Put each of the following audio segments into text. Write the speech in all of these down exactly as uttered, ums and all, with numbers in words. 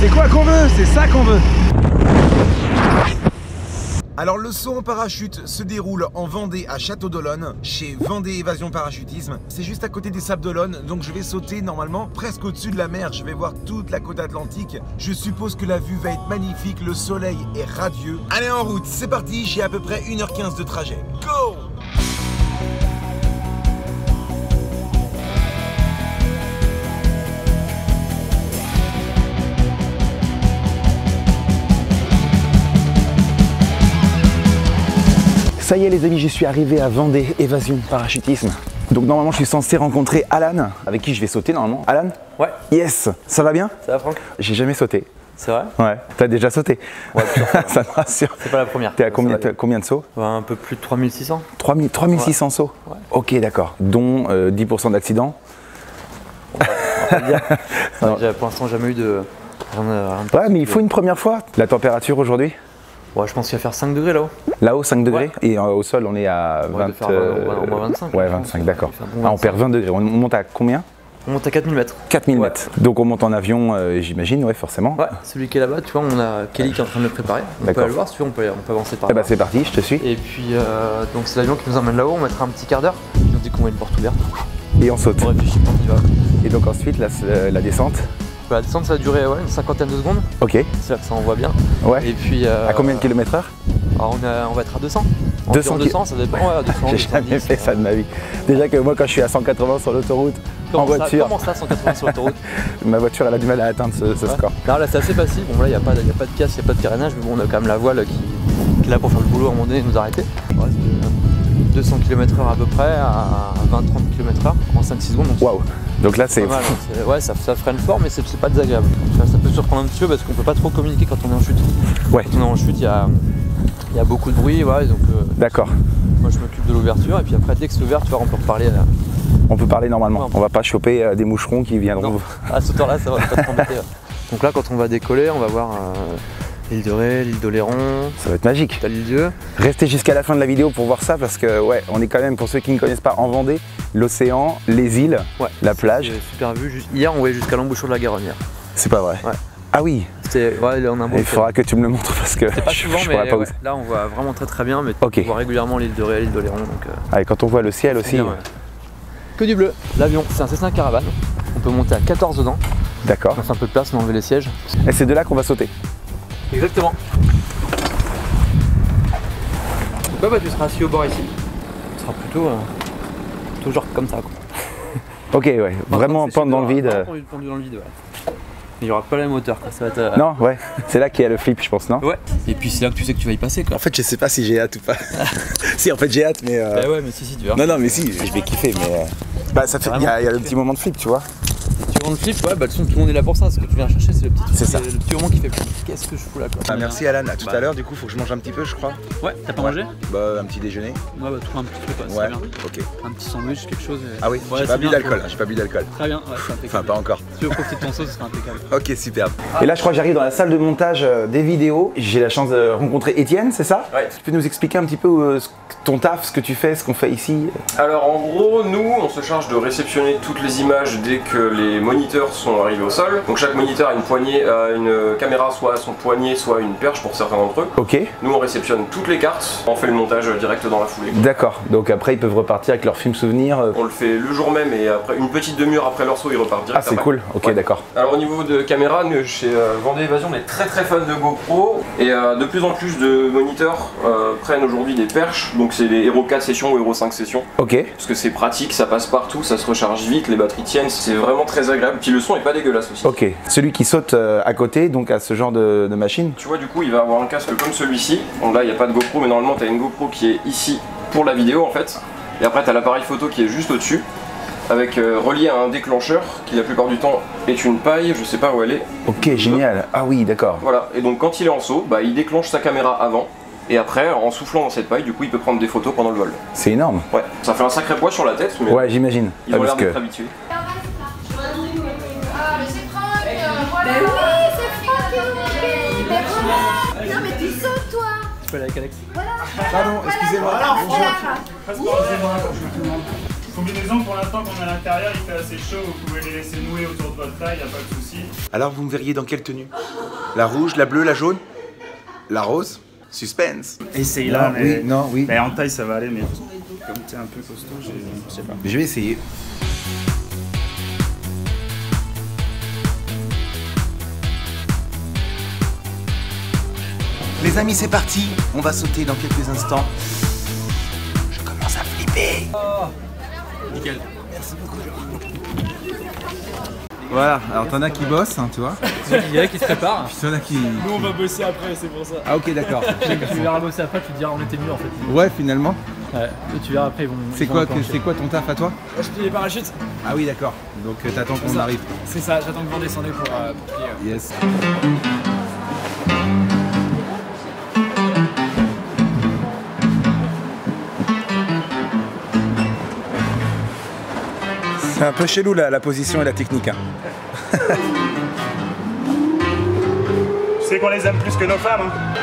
C'est quoi qu'on veut? C'est ça qu'on veut. Alors le saut en parachute se déroule en Vendée à Château-d'Olonne, chez Vendée Évasion Parachutisme. C'est juste à côté des Sables d'Olonne, donc je vais sauter normalement presque au-dessus de la mer. Je vais voir toute la côte atlantique. Je suppose que la vue va être magnifique, le soleil est radieux. Allez en route, c'est parti, j'ai à peu près une heure quinze de trajet. Go! Ça y est les amis, je suis arrivé à Vendée Évasion Parachutisme. Donc normalement je suis censé rencontrer Alan, avec qui je vais sauter normalement. Alan? Ouais. Yes. Ça va bien? Ça va Franck? J'ai jamais sauté. C'est vrai? Ouais. T'as déjà sauté? Ouais, plusieurs fois. Ça me rassure. C'est pas la première. T'es à combien, combien de sauts? Un peu plus de trois mille six cents. trois mille six cents ouais. Sauts? Ouais. Ok d'accord. Dont euh, dix pour cent d'accidents? Ouais, on va pas le dire. J'ai pour l'instant jamais eu de... Rien, rien ouais mais il faut une première fois. La température aujourd'hui? Ouais, je pense qu'il va faire cinq degrés là-haut. Là-haut, cinq degrés? Ouais. Et euh, au sol, on est à vingt... Faire euh, au moins vingt-cinq. Ouais, vingt-cinq, d'accord. Bon ah, on perd vingt degrés. On monte à combien? On monte à quatre mille mètres. quatre mille ouais. mètres. Donc on monte en avion, euh, j'imagine, ouais, forcément. Ouais, celui qui est là-bas, tu vois, on a Kelly qui est en train de le préparer. On peut aller le voir si tu veux, on peut, on peut avancer par là. Eh bah c'est parti, je te suis. Et puis, euh, donc c'est l'avion qui nous emmène là-haut, on mettra un petit quart d'heure. Ils nous dit qu'on voit une porte ouverte. Et on saute. On réfléchit quand on y va. Et donc ensuite, la, la descente? La descente, ça va durer ouais, une cinquantaine de secondes. Ok. C'est là que ça envoie bien. Ouais. Et puis. Euh, à combien de kilomètres heure? Alors on, a, on va être à deux cents. deux cents, deux cents, ça dépend. Ouais, deux cents, j'ai jamais fait ça de ma vie. Déjà que moi, quand je suis à cent quatre-vingts sur l'autoroute, en voiture. Comment ça, cent quatre-vingts sur l'autoroute? Ma voiture, elle a du mal à atteindre ce, ce ouais. score. Non, là, c'est assez facile. Bon, là, il n'y a, a pas de casse, il n'y a pas de carénage, mais bon, on a quand même la voile qui, qui est là pour faire le boulot à un moment donné et nous arrêter. Ouais, deux cents kilomètres heure à peu près, à vingt à trente kilomètres heure en cinq six secondes. Waouh! Donc là, c'est. Ouais, ça, ça freine fort, mais c'est pas désagréable. Ça peut surprendre un petit peu parce qu'on peut pas trop communiquer quand on est en chute. Ouais. Quand on est en chute, il y a. Il y a beaucoup de bruit, ouais, donc euh, d'accord. Moi je m'occupe de l'ouverture et puis après dès que c'est ouvert, tu vois, on peut reparler. Euh... On peut parler normalement, ouais, on, peut... on va pas choper euh, des moucherons qui viendront. Non. À ce temps-là, ça va pas te embêter. Ouais. Donc là, quand on va décoller, on va voir euh, l'île de Ré, l'île d'Oléron. Ça va être magique. T'as l'île Dieu. Restez jusqu'à la fin de la vidéo pour voir ça parce que ouais, on est quand même, pour ceux qui ne connaissent pas, en Vendée, l'océan, les îles, ouais, la plage. Super vue. Juste... Hier, on voyait jusqu'à l'embouchure de la Garonne. C'est pas vrai. Ouais. Ah oui. Ouais, là, on a un bon il faudra que tu me le montres parce que pas je, souvent, je mais pourrais pas ouais, là on voit vraiment très très bien, mais okay. on voit régulièrement l'île de Ré, l'île d'Oléron. Donc, euh... ah, et quand on voit le ciel aussi. Bien, ouais. Que du bleu. L'avion, c'est un Cessna Caravane. On peut monter à quatorze dedans. D'accord. On fait un peu de place, on enlève les sièges. Et c'est de là qu'on va sauter. Exactement. Pourquoi bah, tu seras assis au bord ici. Tu seras plutôt, euh, plutôt genre comme ça. Quoi. Ok, ouais. Enfin, vraiment pendre dans le vide. Pendu dans le vide, ouais. Il n'y aura pas la moteur quoi. Ça va être, euh... Non, ouais, c'est là qu'il y a le flip, je pense, non? Ouais. Et puis c'est là que tu sais que tu vas y passer quoi. En fait, je sais pas si j'ai hâte ou pas. Si, en fait, j'ai hâte, mais. Euh... Bah ouais, mais si, si, tu verras. Non, non, mais si, je vais kiffer, mais. Euh... Bah, ça fait. Il y, y a le petit moment de flip, tu vois. Le petit moment de flip, ouais, bah, tout le monde est là pour ça. Ce que tu viens chercher, c'est le petit C'est ça. Le petit moment qui fait plus. Qu'est-ce que je fous là quoi. Ah, merci Alan, à tout bah. à l'heure, du coup, faut que je mange un petit peu, je crois. Ouais, t'as pas ouais. mangé? Bah, un petit déjeuner. Ouais, bah, trouve un petit truc, quoi. Ouais, bien. ok. Un petit sandwich, quelque chose. Et... Ah oui, ouais, j'ai pas bu d'alcool, j'ai pas bu d'alcool. Très bien, ouais, c'est impeccable. Enfin, pas encore. Si tu veux profiter de ton sauce, ce sera impeccable. Ok, superbe. Et là, je crois que j'arrive dans la salle de montage des vidéos. J'ai la chance de rencontrer Étienne, c'est ça? Ouais. Tu peux nous expliquer un petit peu euh, ton taf, ce que tu fais, ce qu'on fait ici? Alors, en gros, nous, on se charge de réceptionner toutes les images dès que les moniteurs sont arrivés au sol. Donc, chaque moniteur a une poignée, euh, une caméra, soit à son poignet, soit une perche pour certains d'entre eux. Ok. Nous, on réceptionne toutes les cartes, on fait le montage direct dans la foulée. D'accord. Donc après, ils peuvent repartir avec leur film souvenir. On le fait le jour même et après une petite demi-heure après leur saut, ils repartent direct. Ah, c'est cool. Ok, ouais. D'accord. Alors au niveau de caméra, nous, chez euh, Vendée Évasion, on est très très fan de GoPro et euh, de plus en plus de moniteurs euh, prennent aujourd'hui des perches. Donc c'est les Hero quatre sessions ou Hero cinq sessions. Ok. Parce que c'est pratique, ça passe partout, ça se recharge vite, les batteries tiennent, c'est vraiment très agréable. Puis le son est pas dégueulasse aussi. Ok. Celui qui saute euh, à côté, donc à ce genre de, de machine. Tu vois, du coup, il va avoir un casque comme celui-ci. Bon, là, il n'y a pas de GoPro, mais normalement, tu as une GoPro qui est ici pour la vidéo en fait. Et après, tu as l'appareil photo qui est juste au-dessus, avec euh, relié à un déclencheur qui la plupart du temps est une paille, je sais pas où elle est. Ok, génial. Ah oui, d'accord. Voilà. Et donc, quand il est en saut, bah, il déclenche sa caméra avant. Et après, en soufflant dans cette paille, du coup, il peut prendre des photos pendant le vol. C'est énorme. Ouais. Ça fait un sacré poids sur la tête, mais ouais, j'imagine. Ils ont l'air d'être habitués. Ah, mais c'est Franck, voilà. Mais oui, c'est Franck qui est manqué. Non, mais tu sautes, toi. Tu peux aller avec Alex. Voilà. Pardon, excusez-moi. Alors, bonjour. Excusez-moi, je vous demande. Combinaison, pour l'instant qu'on est à l'intérieur, il fait assez chaud, vous pouvez les laisser nouer autour de votre taille, il n'y a pas de souci. Alors vous me verriez dans quelle tenue? La rouge, la bleue, la jaune? La rose? Suspense. Essaye là, mais... Oui, non, oui. Mais en taille ça va aller, mais comme t'es un peu costaud, je sais pas. Je vais essayer. Les amis, c'est parti. On va sauter dans quelques instants. Je commence à flipper. Oh. Nickel. Merci beaucoup. Voilà, alors t'en as qui bossent, hein, tu vois. Il y en a qui se préparent. Puis t'en as qui... Nous on va bosser après, c'est pour ça. Ah ok, d'accord. Tu verras bosser après, tu te diras on était mieux en fait. Ouais, finalement. Ouais, et tu verras après ils vont. C'est quoi, c'est quoi ton taf à toi? Moi je plie les parachutes. Ah oui, d'accord. Donc euh, t'attends qu'on arrive. C'est ça, j'attends que vous redescendez pour, euh, pour plier. Yes. C'est un peu chelou là, la position et la technique. Hein. Je sais qu'on les aime plus que nos femmes. Hein.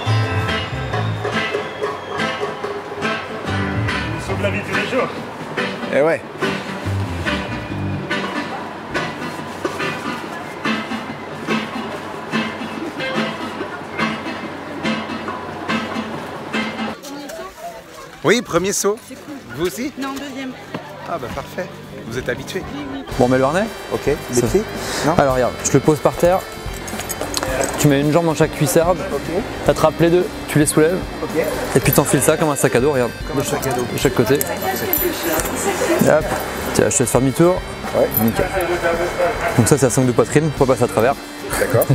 Ils sauvent la vie tous les jours. Eh ouais. Oui, premier saut. C'est cool. Vous aussi? Non, deuxième. Ah bah parfait. Vous êtes habitué. Bon, on met le harnais. Ok. Les Ça- pieds? Non. Alors regarde, je le pose par terre. Tu mets une jambe dans chaque cuissarde. Ok. T'attrapes les deux, tu les soulèves. Ok. Et puis t'enfiles ça comme un sac à dos, regarde. Comme un sac à dos. De chaque côté. Et hop. Tiens, je te laisse faire demi-tour. Ouais. Nickel. Donc ça c'est la sangle de poitrine, faut pas passer à travers. D'accord.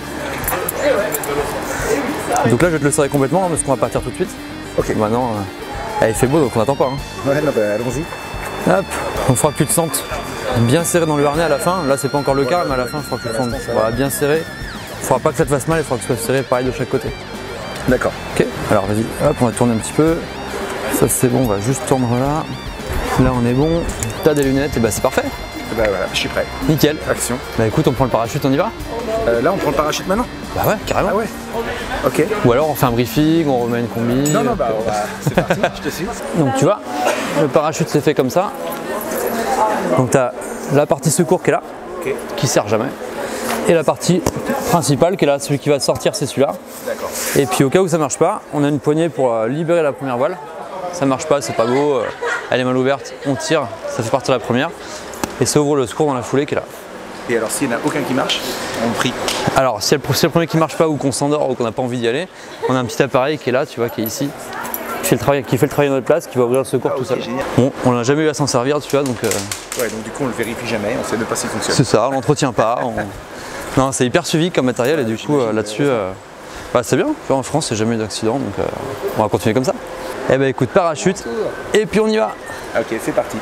Donc là je vais te le serrer complètement hein, parce qu'on va partir tout de suite. Ok. Maintenant, euh, il fait beau donc on n'attend pas. Hein. Ouais, non, bah allons-y. Hop, on fera que tu te sentes bien serré dans le harnais à la fin. Là c'est pas encore le cas, mais à la fin il faudra que tu te sentes voilà, bien serré. Il faudra pas que ça te fasse mal, il faudra que tu sois serré pareil de chaque côté. D'accord. Ok, alors vas-y, hop, on va tourner un petit peu. Ça c'est bon, on va juste tendre là. Là on est bon. T'as des lunettes, et bah c'est parfait. Bah voilà, je suis prêt. Nickel. Action. Bah écoute, on prend le parachute, on y va? Euh, là, on prend le parachute maintenant? Bah ouais, carrément. Ah ouais. Ok. Ou alors on fait un briefing, on remet une combi. Non, non, bah on va... c'est parti, je te suis. Donc tu vois, le parachute c'est fait comme ça. Donc tu as la partie secours qui est là, Ok. qui sert jamais. Et la partie principale qui est là, celui qui va sortir c'est celui-là. D'accord. Et puis au cas où ça marche pas, on a une poignée pour euh, libérer la première voile. Ça marche pas, c'est pas beau, euh, elle est mal ouverte, on tire, ça fait partir la première. Et ça ouvre le secours dans la foulée qui est là. Et alors, s'il n'y en a aucun qui marche, on prie. Alors si c'est le premier qui marche pas ou qu'on s'endort ou qu'on n'a pas envie d'y aller, on a un petit appareil qui est là, tu vois, qui est ici, qui fait le travail, qui fait le travail à notre place, qui va ouvrir le secours Ah, tout ok, seul. génial. Bon, on n'a jamais eu à s'en servir, tu vois, donc euh, Ouais, donc du coup, on le vérifie jamais, on sait même pas s'il fonctionne. c'est ça, on l'entretient pas. on- Non, c'est hyper suivi comme matériel et du coup euh, là-dessus, euh, bah, c'est bien. Tu vois, en France, il n'y a jamais eu d'accident, donc euh, on va continuer comme ça. Eh ben écoute, parachute, et puis on y va. Ok, c'est parti.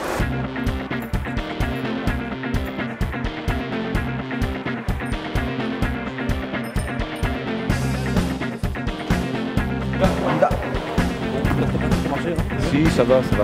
Si, ça va, ça va.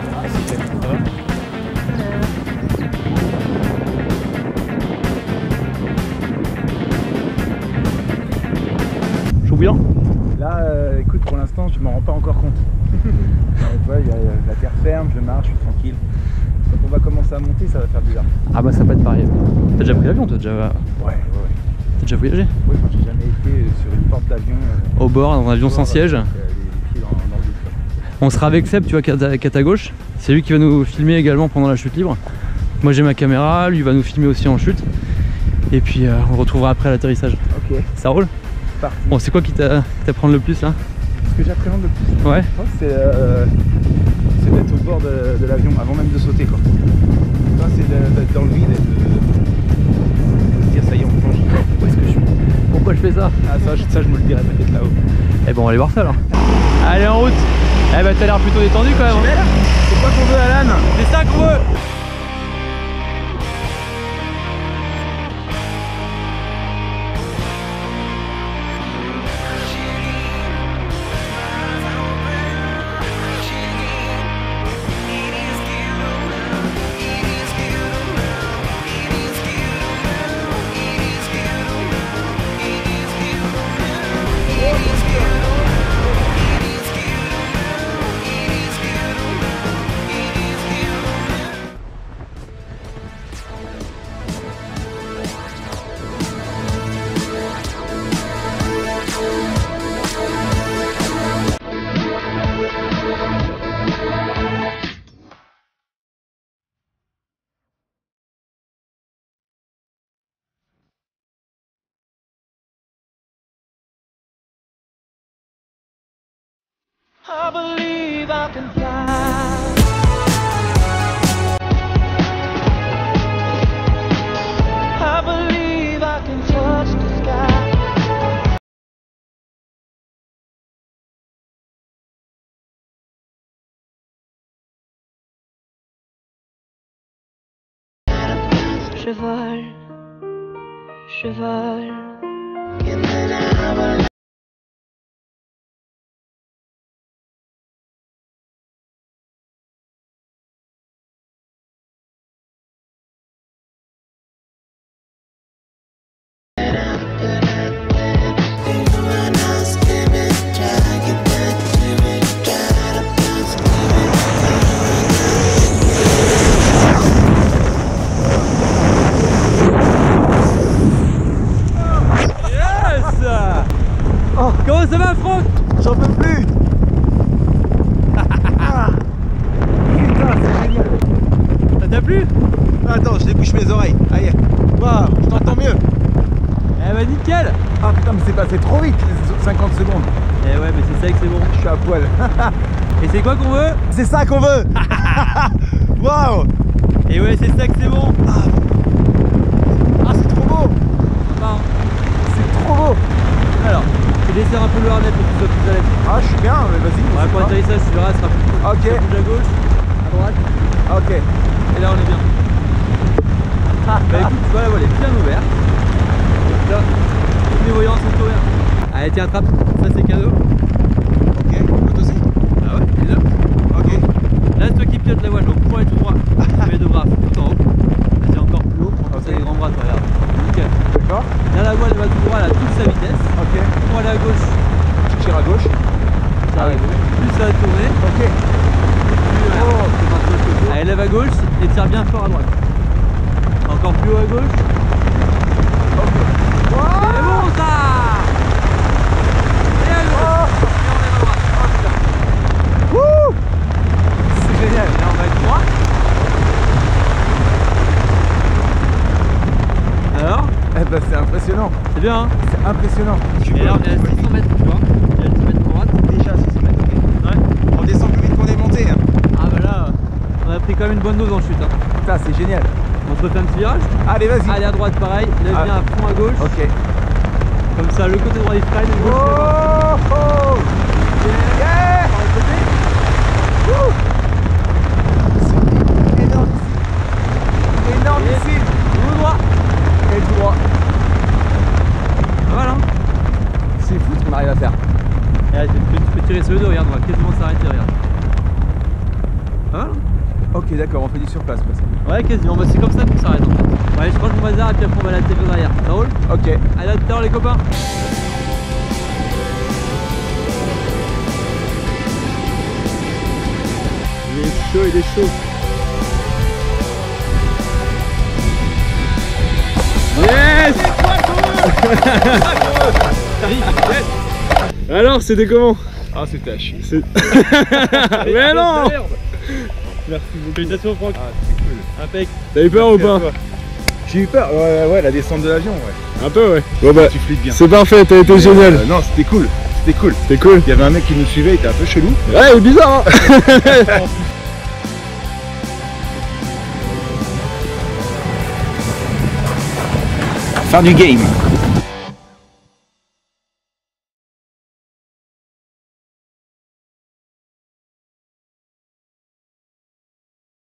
Chaud bouillant. Là, euh, écoute, pour l'instant, je m'en rends pas encore compte. Alors, tu vois, il y a la terre ferme, je marche, je suis tranquille. Quand on va commencer à monter, ça va faire bizarre. Ah bah ça peut être pareil. T'as déjà pris l'avion, t'as déjà, Ouais, ouais, ouais. t'as déjà voyagé? Oui, quand j'ai jamais été sur une porte d'avion. euh, Au bord, dans un avion sans dehors, siège. avec, euh, les, les pieds dans, dans le vide, quoi. On sera avec Seb, tu vois, qui est à, qui est à ta gauche. C'est lui qui va nous filmer également pendant la chute libre. Moi j'ai ma caméra, lui va nous filmer aussi en chute. Et puis euh, on le retrouvera après l'atterrissage. Ok, Ça roule? parti. Bon, c'est quoi qui t'apprend le plus là? Ce que j'appréhende le plus, Ouais. je pense, c'est euh, c'est d'être au bord de, de l'avion avant même de sauter, quoi. Ça, c'est de- d'être dans le vide et de, de se dire ça y est, on plonge. Où est-ce que je suis? Pourquoi je fais ça? Ah, ça, je- ça, je me le dirai peut-être là-haut. Eh ben on va aller voir ça alors. Allez en route. Eh ben t'as l'air plutôt détendu quand même. hein. C'est quoi qu'on veut, Alan? C'est ça qu'on veut. I believe I can fly. I believe I can touch the sky. Je vole, je vole. Comment ça va, Franck? J'en peux plus. Ah. Putain, c'est génial. Ça t'a plu? Attends, je débouche mes oreilles. Aïe. Waouh, je t'entends mieux. Eh bah nickel. Ah putain, mais c'est passé trop vite, les cinquante secondes. Eh ouais, mais c'est ça que c'est bon. Je suis à poil. Et c'est quoi qu'on veut? C'est ça qu'on veut. Waouh. Et ouais, c'est ça que c'est bon. Ah, c'est trop beau. Sympa, hein. C'est trop beau. Alors, je vais desserre un peu le harnais pour que tu sois plus à l'aise. Ah, je suis bien, mais vas-y. Ouais, pour l'atterrissage, tu verras, ce sera plus cool. Ok. Ça bouge à gauche, à droite, Ok. et là on est bien. Bah écoute, tu vois, la voile est bien ouverte. Donc là, toutes les voyants sont ouverts. Allez, tiens, attrape, ça c'est cadeau. Ok, l'autre aussi. Ah ouais, les deux. Ok. Là, c'est toi qui pilotes la voile, donc pour aller tout droit, tu mets les deux bras tout en haut. Vas-y, encore plus haut, prends comme ça les grands bras, toi, regarde. Nickel. D'accord. Là, la voile elle va tout droit, elle a toute sa vitesse. Ok. Pour aller à gauche, Tu tires à gauche. ça arrive. Plus ça va tourner, Ok. plus voilà, c'est parti de l'autre côté. Allez, lève à gauche et tire bien fort à droite. Encore plus haut à gauche. Ok. C'est bon ça. Et à gauche. Et on lève à droite. Oh putain. Wouh. C'est génial. Et là on va être droit. Alors, Eh ben, c'est impressionnant. c'est bien hein. C'est impressionnant. Et là on est à six cents mètres, tu vois. Il y a dix mètres pour droite. Déjà six cents mètres. Ouais. On descend plus vite qu'on est monté. Hein. Ah bah là, on a pris quand même une bonne dose en chute. Hein. Putain, c'est génial. On se refait un petit virage. Allez, vas-y. Allez à droite pareil, lève Ah. bien à fond à gauche. Ok. Comme ça, le côté droit il freine, le gauche il Oh, avance. oh. Yeah. Par le côté. Wouh. C'est énorme ici. Énorme Et ici. tout droit. Et tout droit. Pas mal hein. C'est fou ce qu'on arrive à faire. Et là, tu peux, tu peux tirer sur le dos, regarde, on va quasiment s'arrêter, regarde. Pas mal hein. Ok, d'accord, on fait du surplace. Parce que... Ouais, quasiment, bah, c'est comme ça qu'on s'arrête en fait. Ouais, je crois que mon bazar et puis après on va la T V derrière. Ça roule? Ok. Allez, à tout à l'heure les copains. Il est chaud, il est chaud. Yes. Alors, c'était comment? Ah, c'était à chier. Mais non. Merci beaucoup. Félicitations Franck. Ah, c'est cool. Impec. T'as eu peur ou pas? J'ai eu peur. Ouais, ouais, la descente de l'avion, ouais. Un peu, ouais. Bon bah, Tu flippes bien. c'est parfait, t'as été génial. Euh, non, c'était cool. C'était cool. C'était cool. Il y avait un mec qui nous suivait, il était un peu chelou. Ouais, il est bizarre, hein. Fin du game.